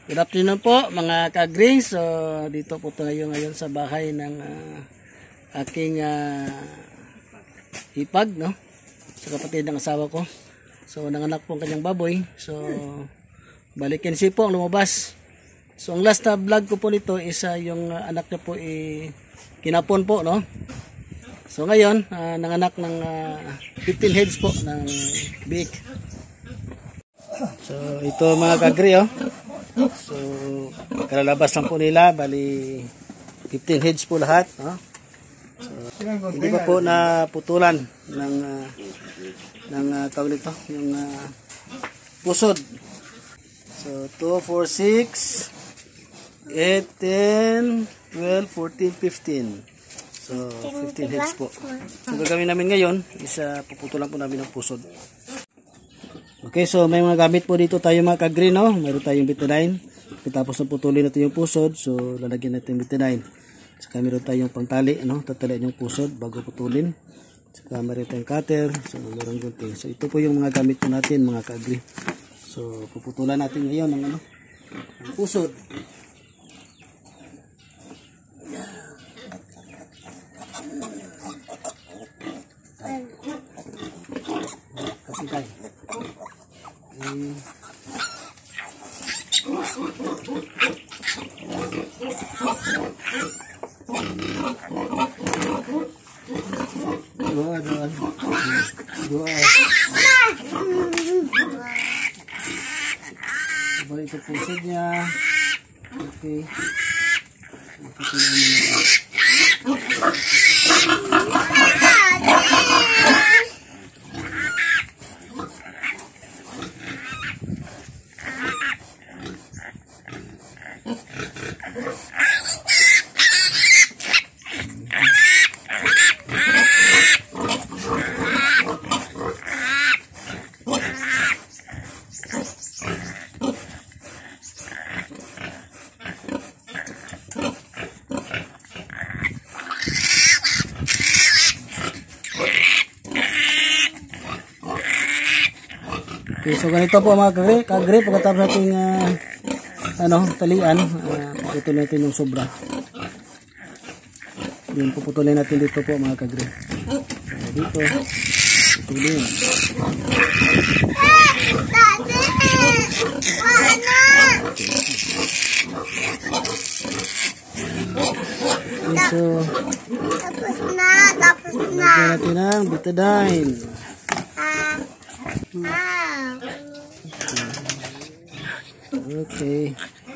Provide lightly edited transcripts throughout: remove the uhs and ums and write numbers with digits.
Good afternoon po mga kagri. So dito po tayo ngayon sa bahay ng aking hipag, no? Sa kapatid ng asawa ko. So nanganak po ang kanyang baboy. So balikin si po ang lumabas. So ang last na vlog ko po nito is yung anak niya po kinapon po, no? So ngayon nanganak ng 15 heads po ng big. So ito mga kagri, oh. So kalalabas lang po nila, bali 15 heads po lahat, no? So hindi pa po naputulan ng tawag nito, yung pusod. So 2, 4, 6, 8, 10, 12, 14, 15. So 15 heads po. So gagawin namin ngayon is puputulan po namin ng pusod. Okay, so may mga gamit po dito tayo mga kagri, no? Mayroon tayong betadine. Tapos na putulin natin yung pusod, so lalagyan natin yung betadine. Saka mayroon tayong pangtali, no? Tatalian yung pusod bago putulin. Saka mayroon tayong cutter, so mayroon gunting. So ito po yung mga gamit po natin mga kagri. So puputulan natin ngayon ng ang pusod. Okay. Dua. Balik ke pusatnya. Oke. Okay, so ganito po mga kagri, pagkatapos nating talian, puputulin natin yung sobra. Yung puputulin natin dito po mga kagri. Dito, putulin. Okay, so tapos na. Lagyan natin ang betadine. Okay.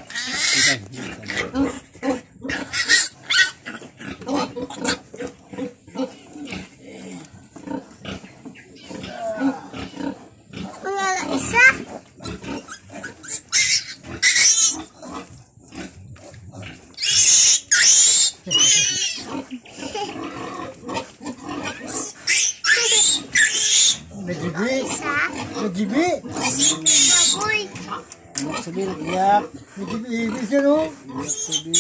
Najibi. Baboy. Anak sabi, iyak. Najibi siya, no? Iyak sabi.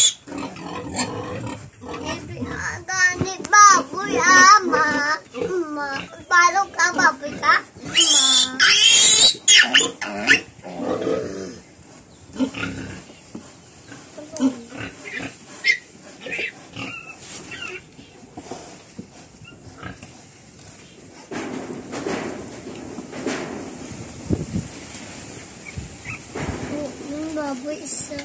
Ganit baboy, ama. Parang ka baboy ka? Baboy isa.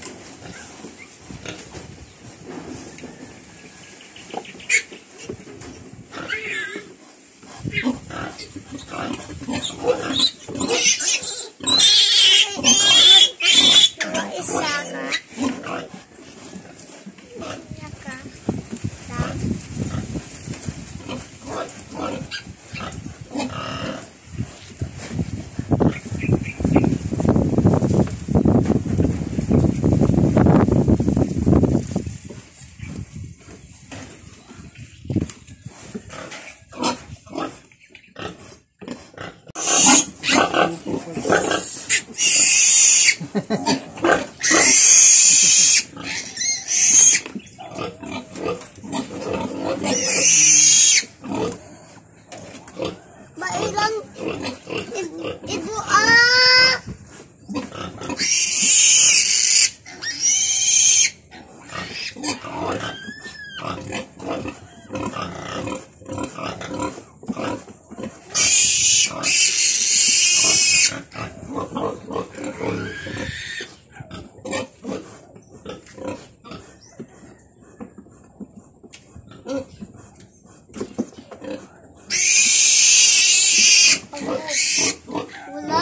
Ibu Wala.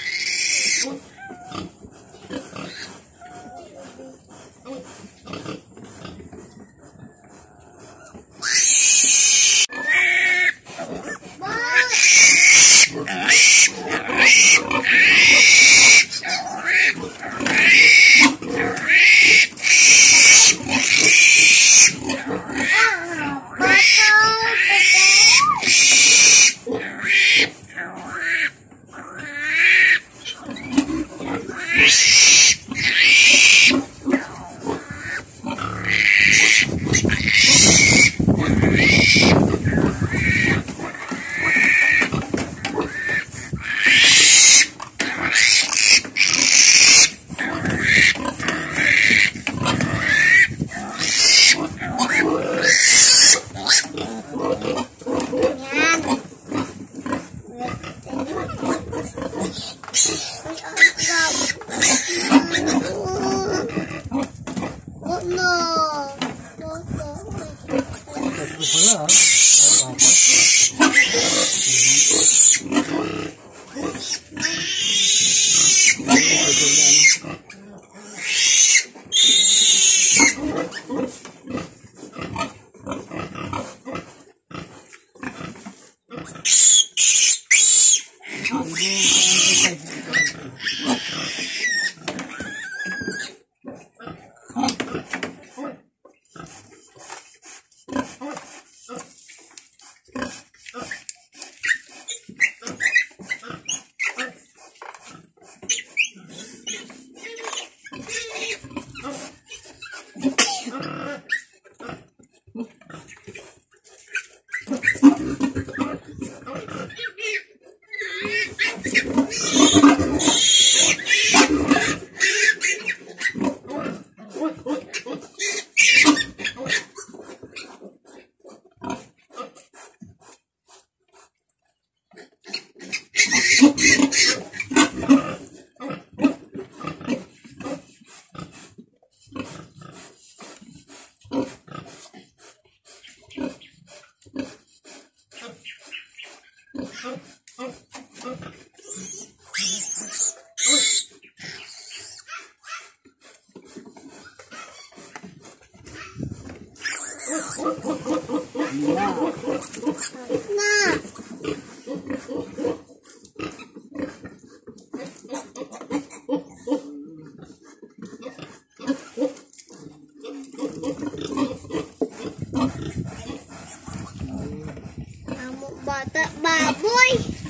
Bata baboy.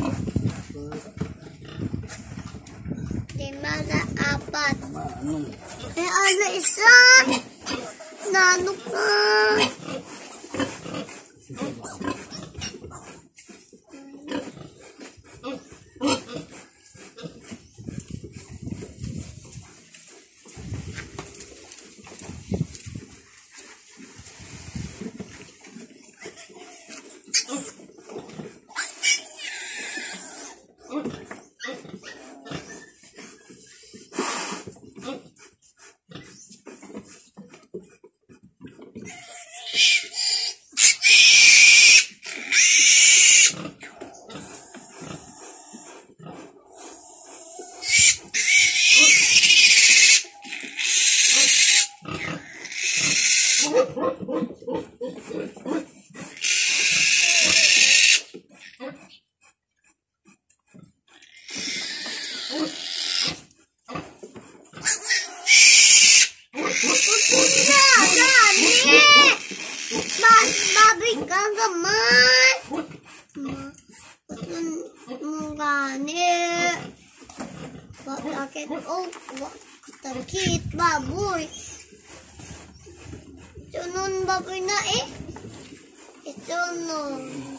Lima na apat. Ano isa? Nano ka? Babi ka gaman. Gani. Bakit? Oh, takit baboy. Ito nun baboy na eh. Ito nun.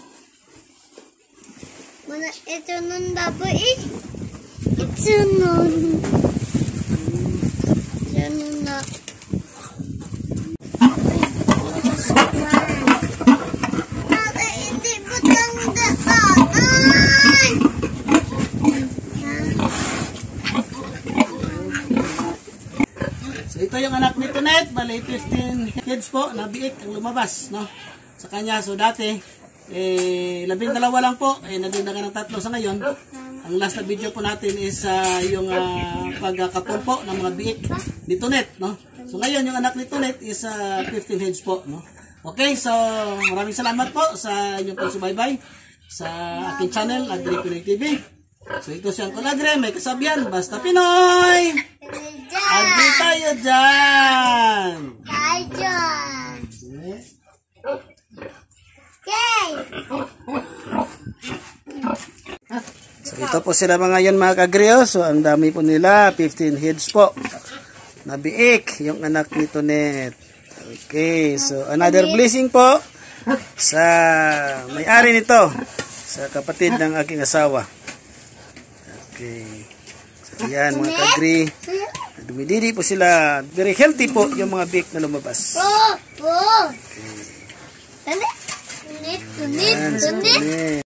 Ito nun baboy eh. Ito nun. Ito nun na. So ito yung anak ni Tonet, bali 15 kids po, nabiik ang lumabas, no? Sa kanya, so dati, 12 lang po. Nadagdagan ng 3 sa ngayon. Ang last na video po natin is yung pagkapul po ng mga biik ni Tonet, no? So ngayon yung anak ni Tonet is 15 heads po, no? Okay, so maraming salamat po sa inyong pagsubaybay sa aking channel, Agri Pinoy TV. So ito siyang Kulagre, may kasabihan, basta Pinoy! Agri tayo dyan! Kajon. Okay. So ito po sila mga yan mga kagrio. So ang dami po nila, 15 heads po. Nabiik yung anak ni Tonet. Okay, so another blessing po sa may-ari nito, sa kapatid ng aking asawa. Okay. So yan mga kagri. Dumididi po sila. Very healthy po yung mga biik na lumabas. Po. Tunit. Tunit. Yan, si Tunit. Tonet.